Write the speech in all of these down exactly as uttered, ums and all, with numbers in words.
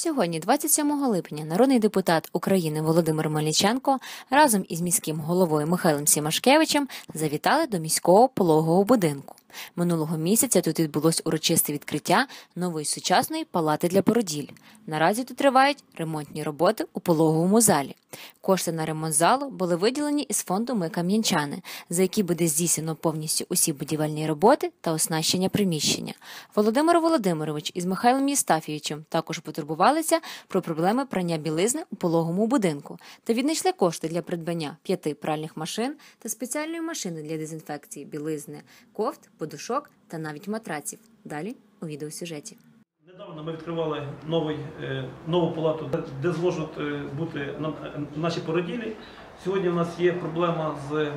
сьогодні, двадцять сьомого липня, народний депутат України Володимир Мельниченко разом із міським головою Михайлом Сімашкевичем завітали до міського пологового будинку. Минулого місяця тут відбулось урочисте відкриття нової сучасної палати для породіль. Наразі тут тривають ремонтні роботи у пологовому залі. Кошти на ремонт залу були виділені із фонду «Ми кам'янчани», за які буде здійснено повністю усі будівельні роботи та оснащення приміщення. Володимир Володимирович із Михайлом Єстафійовичем також потурбувалися про проблеми прання білизни у пологовому будинку та віднайшли кошти для придбання п'яти пральних машин та спеціальної машини для дезінфекції білизни, кофт, подушок та навіть матраців. Далі у відеосюжеті. Недавно ми відкривали новий, нову палату, де зможуть бути наші породілі. Сьогодні в нас є проблема з,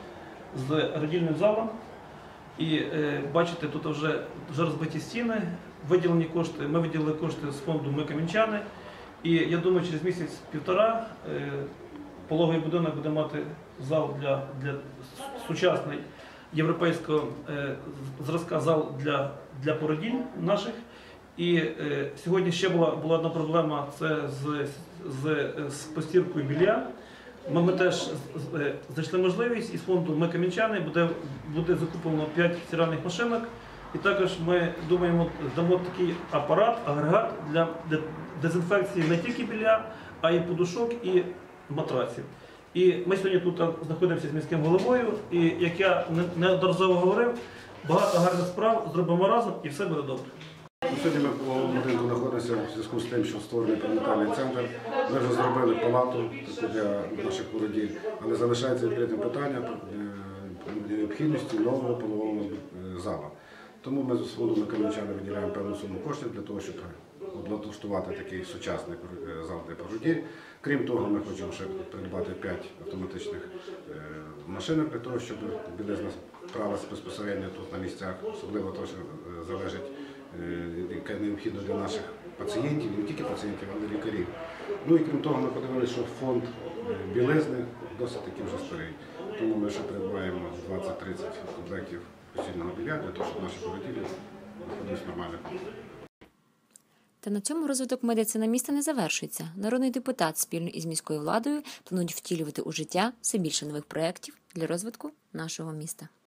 з родільним залом. І бачите, тут вже, вже розбиті стіни, виділені кошти, ми виділили кошти з фонду «Ми кам'янчани». І я думаю, через місяць-півтора пологовий будинок буде мати зал для, для сучасний європейського зразка, зал для, для породіль наших. І е, сьогодні ще була, була одна проблема, це з, з, з постіркою білья. Ми, ми теж знайшли можливість, із фонду «Ми кам'янчани» буде, буде закуплено п'ять стиральних машинок. І також ми думаємо, дамо такий апарат, агрегат для, для дезінфекції не тільки білья, а й подушок і матраців. І ми сьогодні тут знаходимося з міським головою, і як я неодноразово говорив, багато гарних справ зробимо разом і все буде добре. Сьогодні ми в будинку знаходимося в зв'язку з тим, що створений перинатальний центр. Ми вже зробили палату для наших породіль, але залишається відкритим питання необхідності нового пологового залу. Тому ми з фонду «Ми кам'янчани» виділяємо певну суму коштів для того, щоб облаштувати такий сучасний зал для породіль. Крім того, ми хочемо ще придбати п'ять автоматичних машинок для того, щоб білизна пралась безпосередньо тут на місцях, особливо те, що залежить, яке необхідно для наших пацієнтів, не тільки пацієнтів, але й лікарів. Ну і крім того, ми подивилися, що фонд білизни досить таки вже старий. Тому ми ще придбаємо двадцять-тридцять комплектів постільного білья для того, щоб наші породілі знаходились в нормальних умовах. Та на цьому розвиток медицини міста не завершується. Народний депутат спільно із міською владою планують втілювати у життя все більше нових проєктів для розвитку нашого міста.